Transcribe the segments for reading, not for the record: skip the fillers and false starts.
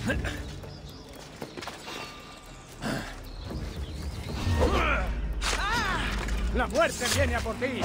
¡La muerte viene a por ti!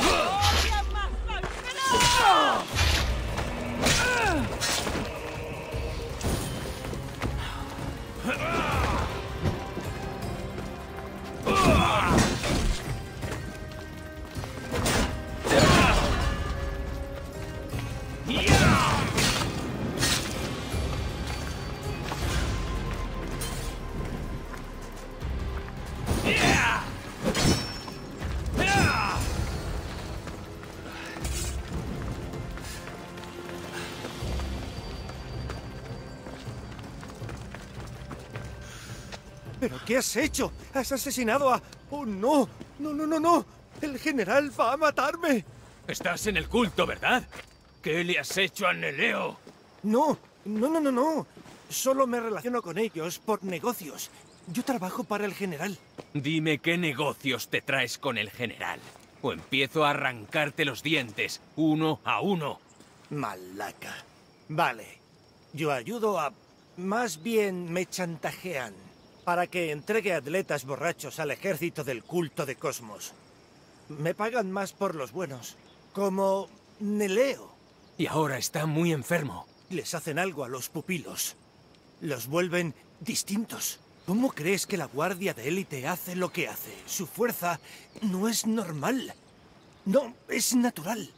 ¿Pero qué has hecho? ¡Has asesinado a...! ¡Oh, no! ¡No, no, no, no! ¡El general va a matarme! Estás en el culto, ¿verdad? ¿Qué le has hecho a Neleo? No, no, no, no, no. Solo me relaciono con ellos por negocios. Yo trabajo para el general. Dime qué negocios te traes con el general. O empiezo a arrancarte los dientes, uno a uno. Malaca. Vale. Yo ayudo a... Más bien me chantajean para que entregue atletas borrachos al ejército del culto de Cosmos. Me pagan más por los buenos. Como Neleo. Y ahora está muy enfermo. Les hacen algo a los pupilos. Los vuelven distintos. ¿Cómo crees que la guardia de élite hace lo que hace? Su fuerza no es normal. No, es natural.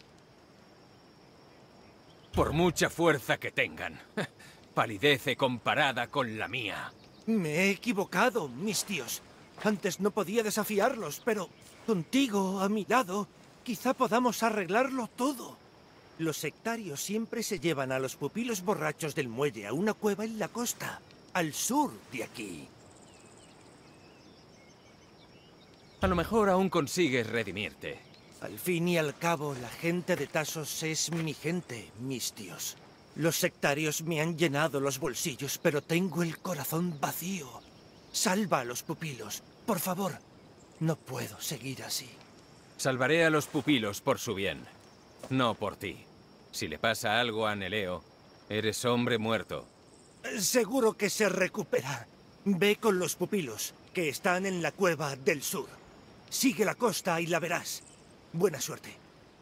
Por mucha fuerza que tengan. Palidece comparada con la mía. Me he equivocado, mis tíos. Antes no podía desafiarlos, pero contigo a mi lado, quizá podamos arreglarlo todo. Los sectarios siempre se llevan a los pupilos borrachos del muelle a una cueva en la costa, al sur de aquí. A lo mejor aún consigues redimirte. Al fin y al cabo, la gente de Tasos es mi gente, mis tíos. Los sectarios me han llenado los bolsillos, pero tengo el corazón vacío. Salva a los pupilos, por favor. No puedo seguir así. Salvaré a los pupilos por su bien, no por ti. Si le pasa algo a Neleo, eres hombre muerto. Seguro que se recupera. Ve con los pupilos, que están en la cueva del sur. Sigue la costa y la verás. Buena suerte.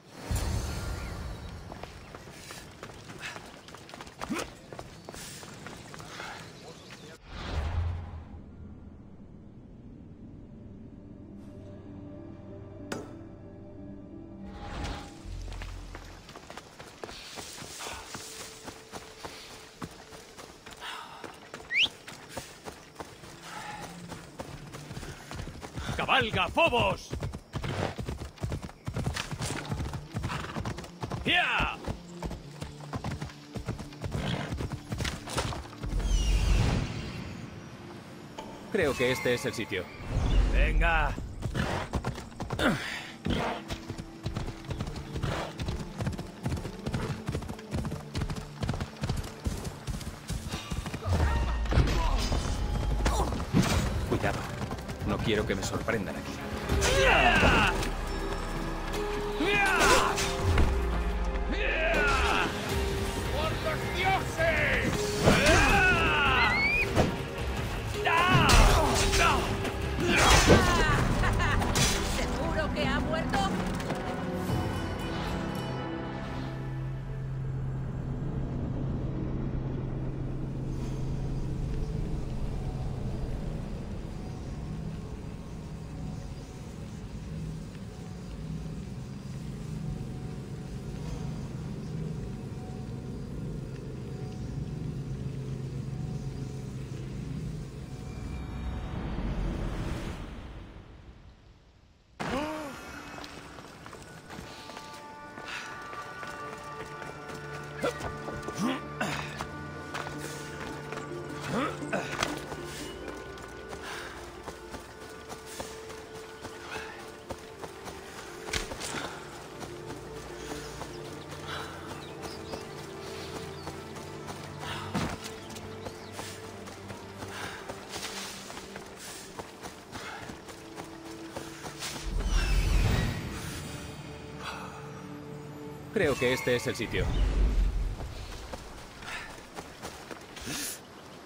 ¡Cabalga, Phobos! ¡Ya! Creo que este es el sitio. ¡Venga! Cuidado. No quiero que me sorprendan aquí. ¡Por los dioses! ¿Seguro que ha muerto? Creo que este es el sitio.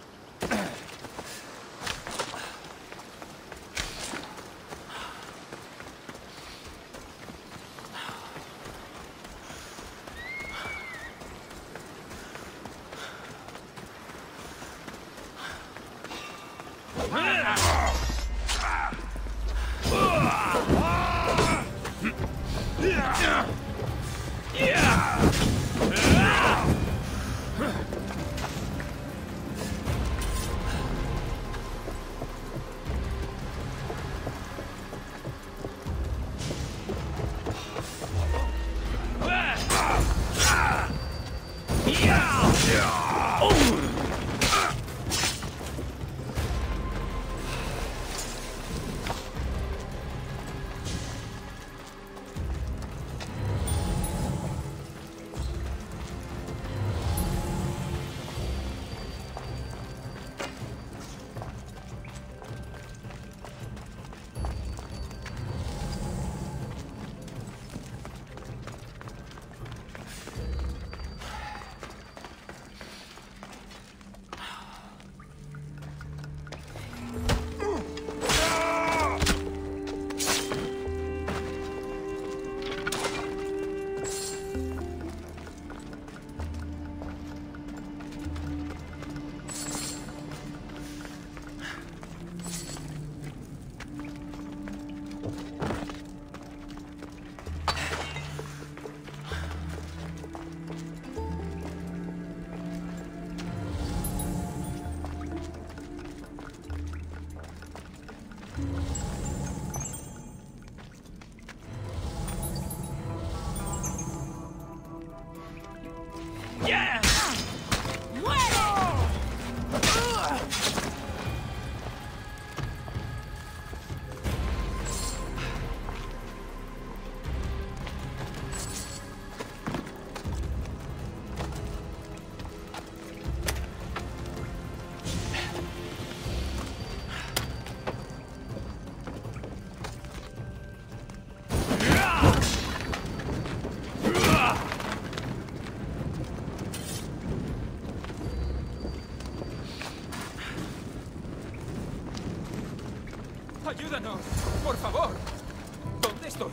¡Ayúdanos! ¡Por favor! ¿Dónde estoy?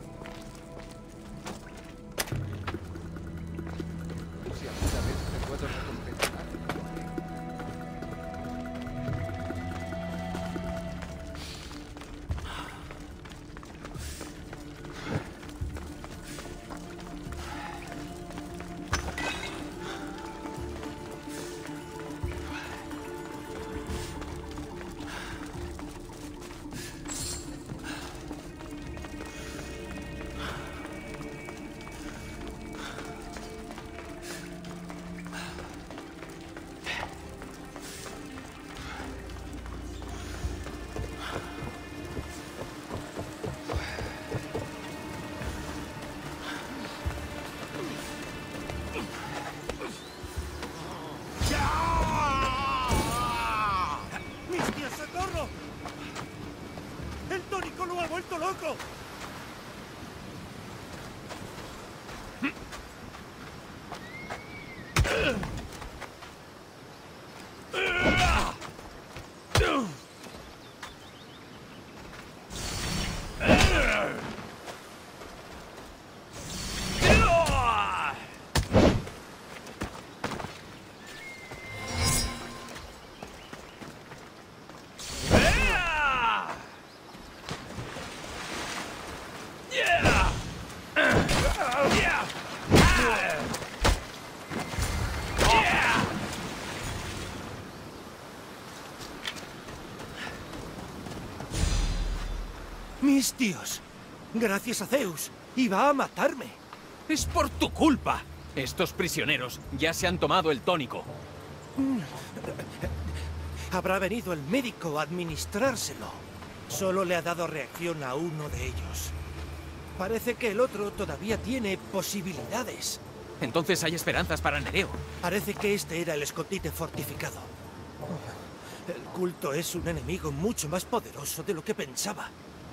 Si alguna vez te puedo recompensar. loco! ¡Mis tíos! Gracias a Zeus. Iba a matarme. ¡Es por tu culpa! Estos prisioneros ya se han tomado el tónico. Habrá venido el médico a administrárselo. Solo le ha dado reacción a uno de ellos. Parece que el otro todavía tiene posibilidades. Entonces hay esperanzas para Nereo. Parece que este era el escondite fortificado. El culto es un enemigo mucho más poderoso de lo que pensaba.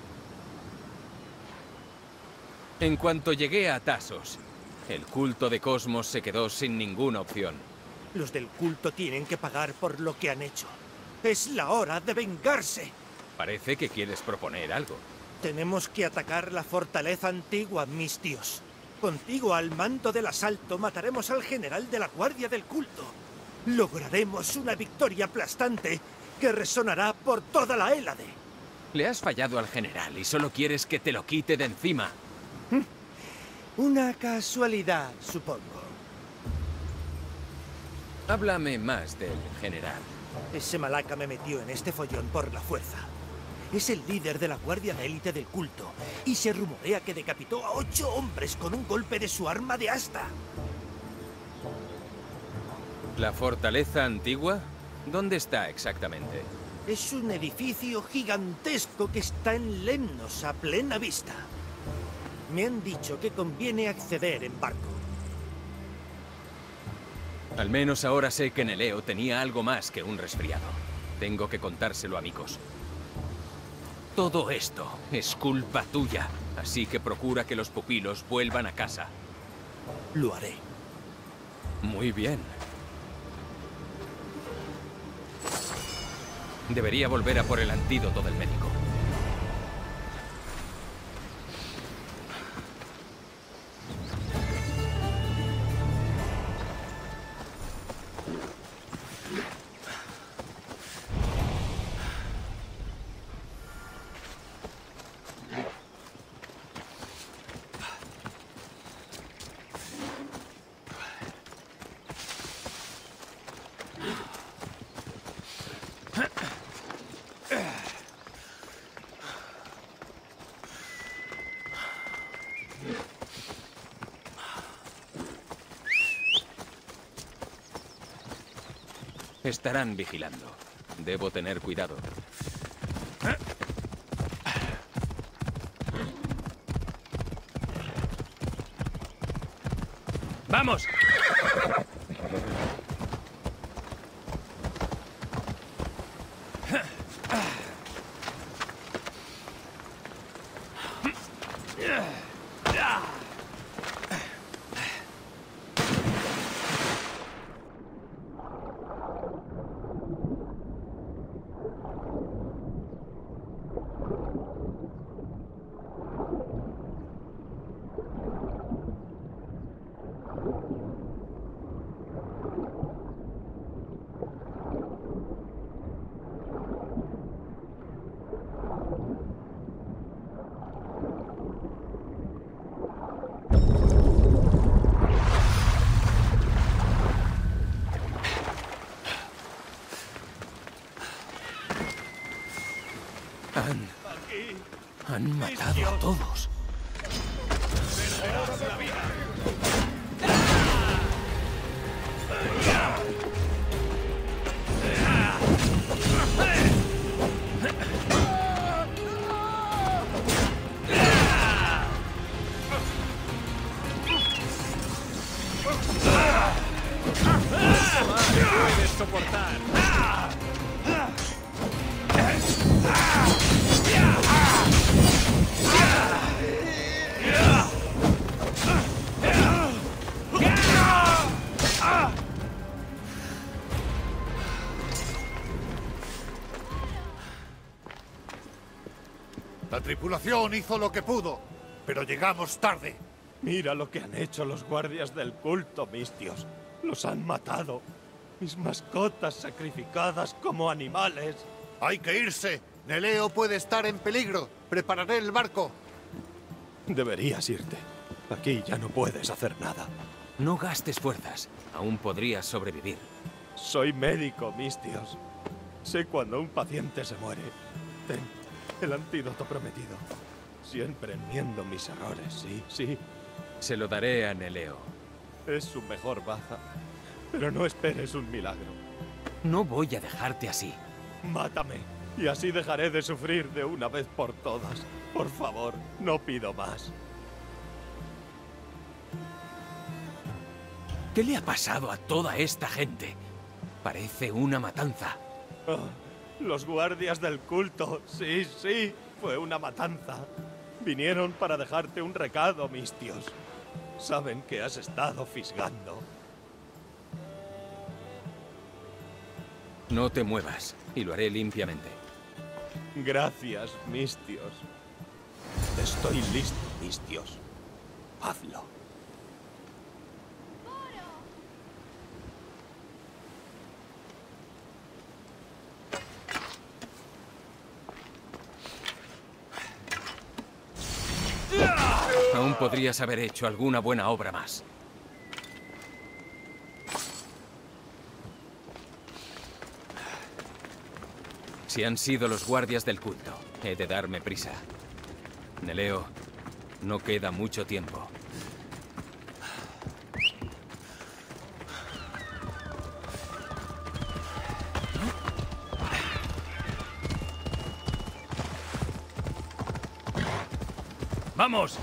En cuanto llegué a Tasos, el culto de Cosmos se quedó sin ninguna opción. Los del culto tienen que pagar por lo que han hecho. Es la hora de vengarse. Parece que quieres proponer algo. Tenemos que atacar la fortaleza antigua, mis tíos. Contigo al mando del asalto mataremos al general de la guardia del culto. Lograremos una victoria aplastante que resonará por toda la Hélade. Le has fallado al general y solo quieres que te lo quite de encima. Una casualidad, supongo. Háblame más del general. Ese malaca me metió en este follón por la fuerza. Es el líder de la guardia de élite del culto, y se rumorea que decapitó a 8 hombres con un golpe de su arma de asta. ¿La fortaleza antigua? ¿Dónde está exactamente? Es un edificio gigantesco que está en Lemnos a plena vista. Me han dicho que conviene acceder en barco. Al menos ahora sé que Neleo tenía algo más que un resfriado. Tengo que contárselo a Micos. Todo esto es culpa tuya, así que procura que los pupilos vuelvan a casa. Lo haré. Muy bien. Debería volver a por el antídoto del médico. Estarán vigilando. Debo tener cuidado. ¡Vamos! Han matado a todos. ¡Puedes soportar! La tripulación hizo lo que pudo, pero llegamos tarde. Mira lo que han hecho los guardias del culto, Mistios. Los han matado. Mis mascotas sacrificadas como animales. Hay que irse. Neleo puede estar en peligro. Prepararé el barco. Deberías irte. Aquí ya no puedes hacer nada. No gastes fuerzas. Aún podrías sobrevivir. Soy médico, Mistios. Sé cuando un paciente se muere. Ten el antídoto prometido. Siempre enmiendo mis errores, sí. Se lo daré a Neleo. Es su mejor baza. Pero no esperes un milagro. No voy a dejarte así. Mátame. Y así dejaré de sufrir de una vez por todas. Por favor, no pido más. ¿Qué le ha pasado a toda esta gente? Parece una matanza. Oh, los guardias del culto. Sí, fue una matanza. Vinieron para dejarte un recado, Mistios. Saben que has estado fisgando. No te muevas, y lo haré limpiamente. Gracias, Mistios. Estoy listo, Mistios. Hazlo. Aún podrías haber hecho alguna buena obra más. Si han sido los guardias del culto, he de darme prisa. Neleo, no queda mucho tiempo. ¡Vamos!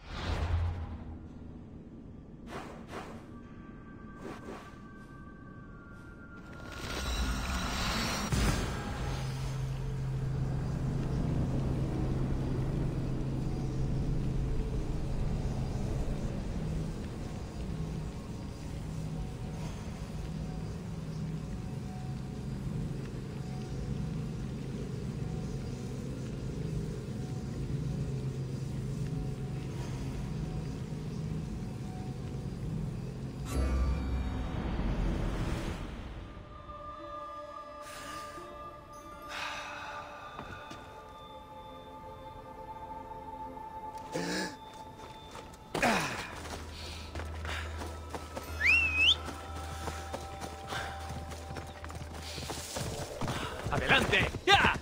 ¡Adelante! ¡Ya!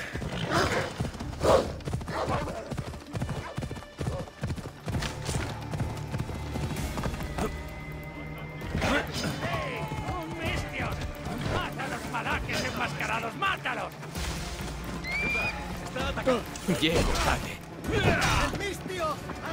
¡Un mistios! ¡Mata a los malaques enmascarados! ¡Mátalos! ¡Está atacando! Llego tarde. ¡El mistio!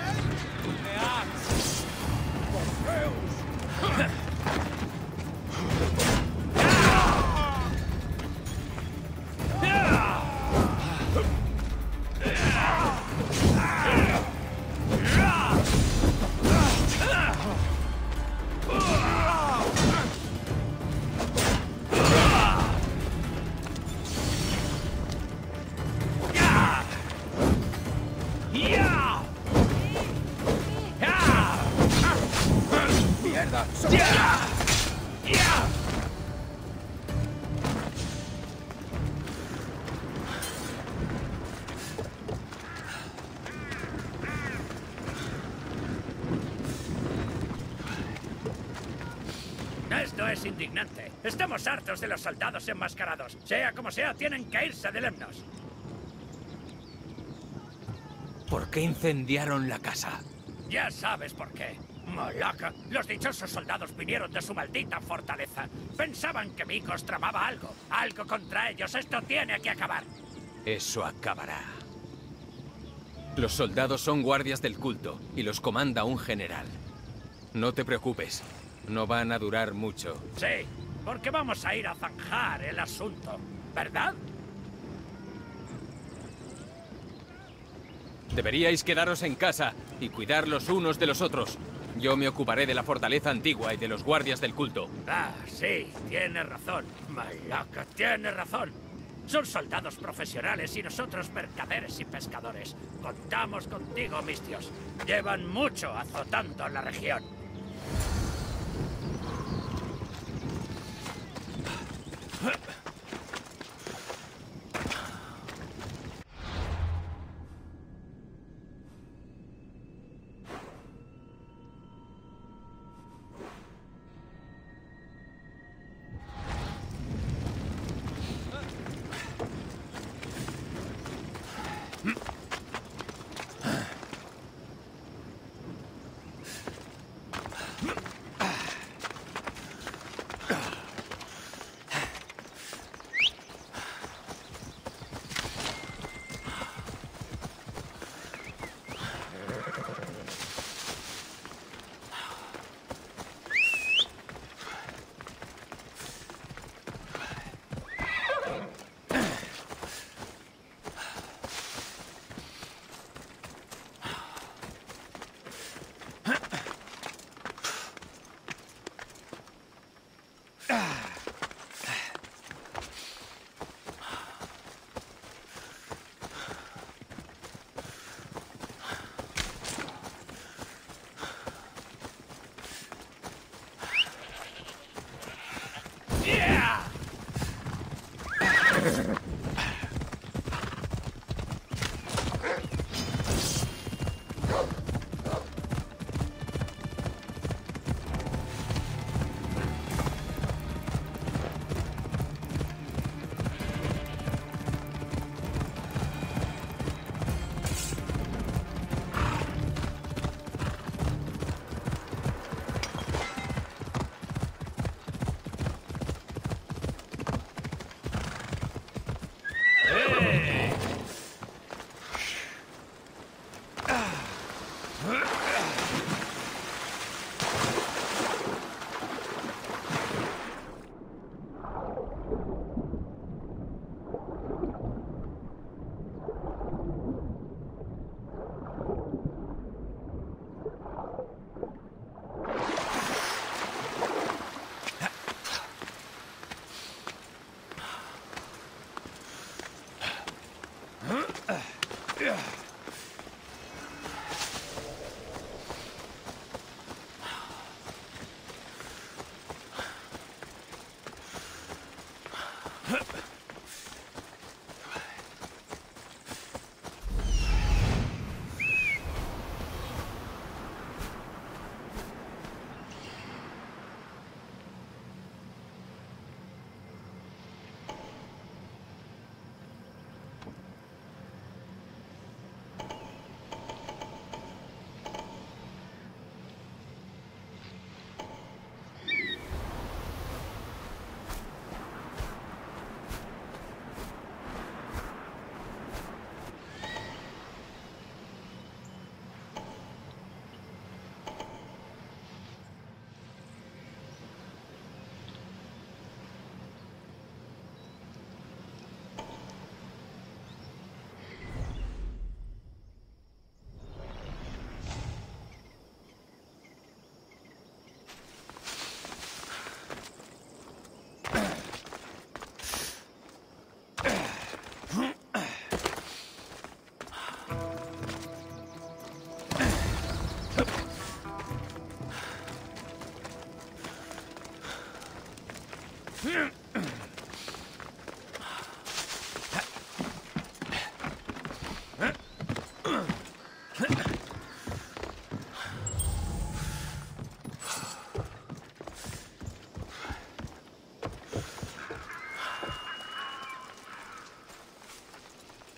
Esto es indignante. Estamos hartos de los soldados enmascarados. Sea como sea, tienen que irse de Lemnos. ¿Por qué incendiaron la casa? Ya sabes por qué. Malaca, los dichosos soldados vinieron de su maldita fortaleza. Pensaban que Mikos tramaba algo. Algo contra ellos. Esto tiene que acabar. Eso acabará. Los soldados son guardias del culto y los comanda un general. No te preocupes. No van a durar mucho. Sí, porque vamos a ir a zanjar el asunto, ¿verdad? Deberíais quedaros en casa y cuidar los unos de los otros. Yo me ocuparé de la fortaleza antigua y de los guardias del culto. Ah, sí, tienes razón. Malaca, tienes razón. Son soldados profesionales y nosotros mercaderes y pescadores. Contamos contigo, mistios. Llevan mucho azotando la región.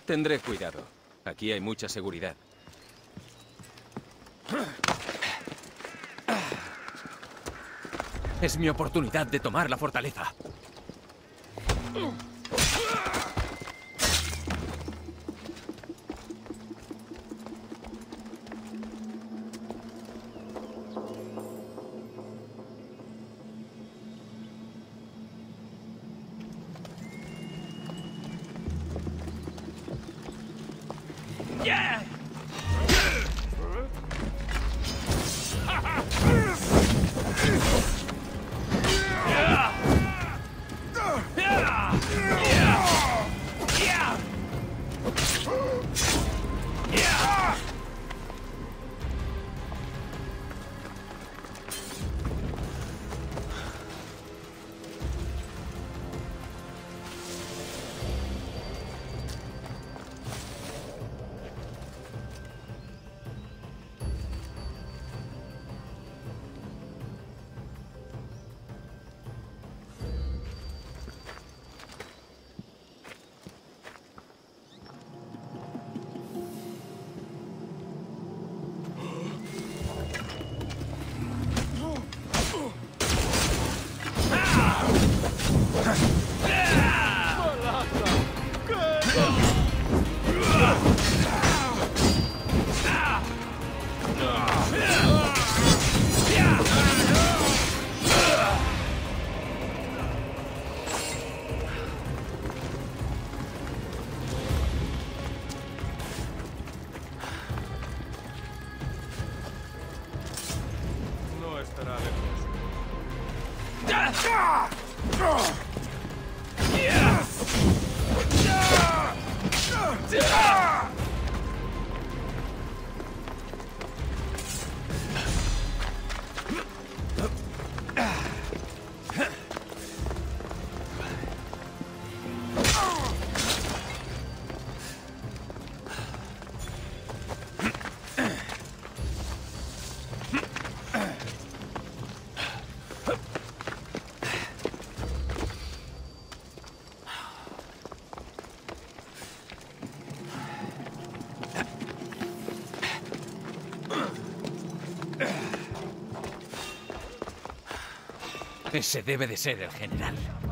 Tendré cuidado. Aquí hay mucha seguridad. Es mi oportunidad de tomar la fortaleza. Ese debe de ser el general.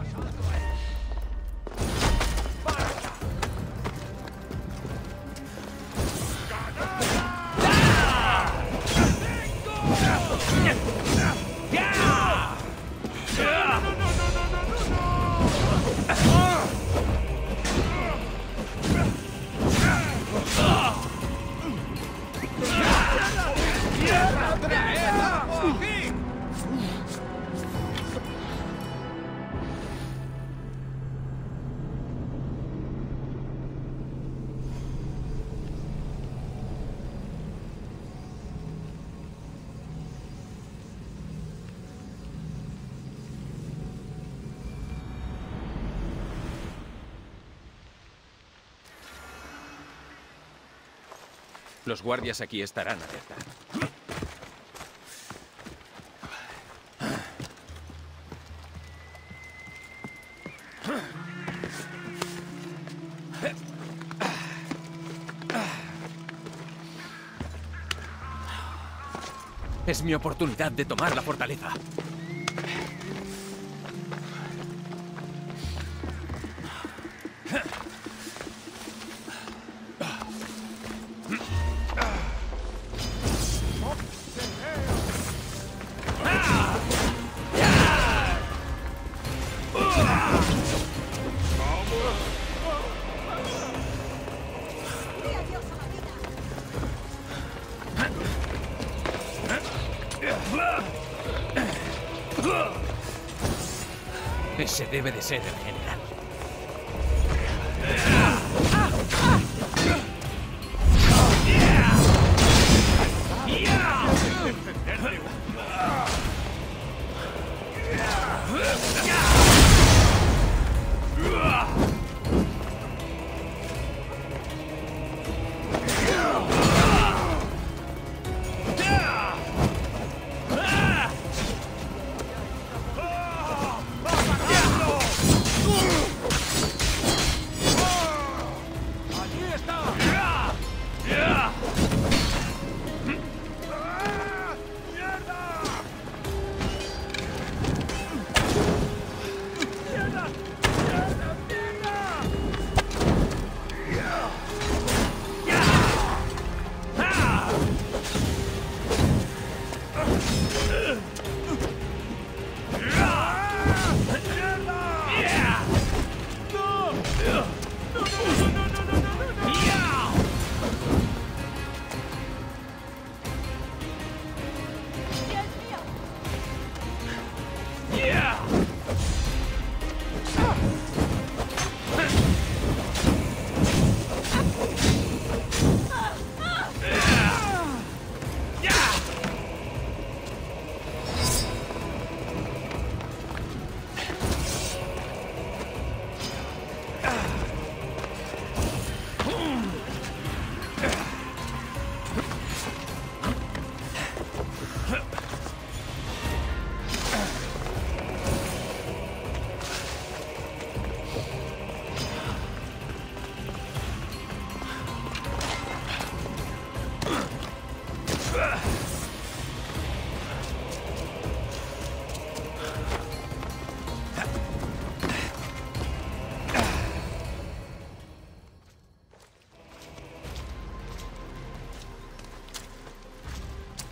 Los guardias aquí estarán alerta. Es mi oportunidad de tomar la fortaleza. Ese debe de ser el general.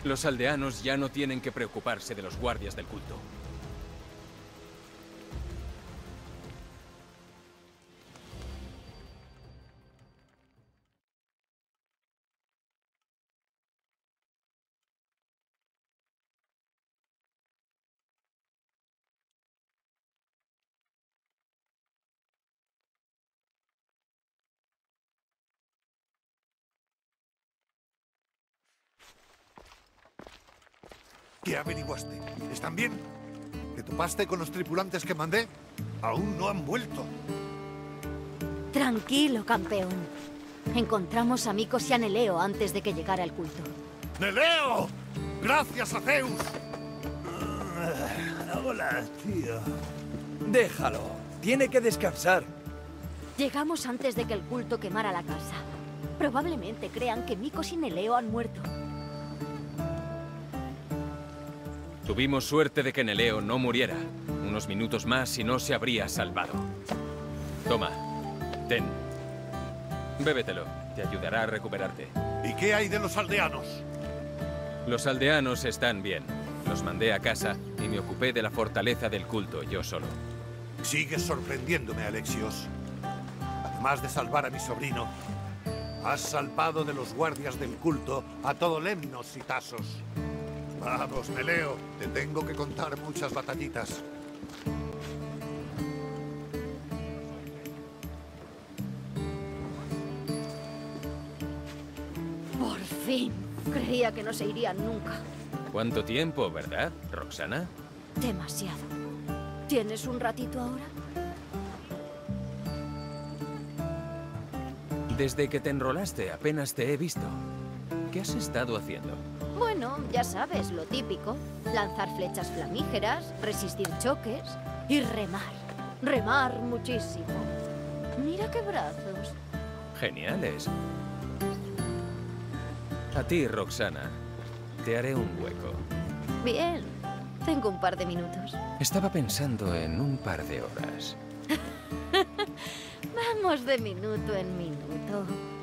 Los aldeanos ya no tienen que preocuparse de los guardias del culto. ¿Qué averiguaste? ¿Están bien? ¿Te topaste con los tripulantes que mandé? Aún no han vuelto. Tranquilo, campeón. Encontramos a Micos y a Neleo antes de que llegara el culto. ¡Neleo! ¡Gracias a Zeus! Hola, tío. Déjalo. Tiene que descansar. Llegamos antes de que el culto quemara la casa. Probablemente crean que Micos y Neleo han muerto. Tuvimos suerte de que Neleo no muriera. Unos minutos más y no se habría salvado. Toma, ten. Bébetelo, te ayudará a recuperarte. ¿Y qué hay de los aldeanos? Los aldeanos están bien. Los mandé a casa y me ocupé de la fortaleza del culto yo solo. Sigues sorprendiéndome, Alexios. Además de salvar a mi sobrino, has salvado de los guardias del culto a todo Lemnos y Tasos. Vamos, Neleo, te tengo que contar muchas batallitas. Por fin. Creía que no se irían nunca. ¿Cuánto tiempo, verdad, Roxana? Demasiado. ¿Tienes un ratito ahora? Desde que te enrolaste apenas te he visto. ¿Qué has estado haciendo? Bueno, ya sabes, lo típico. Lanzar flechas flamígeras, resistir choques y remar. Remar muchísimo. Mira qué brazos. Geniales. A ti, Roxana, te haré un hueco. Bien, tengo un par de minutos. Estaba pensando en un par de horas. Vamos de minuto en minuto.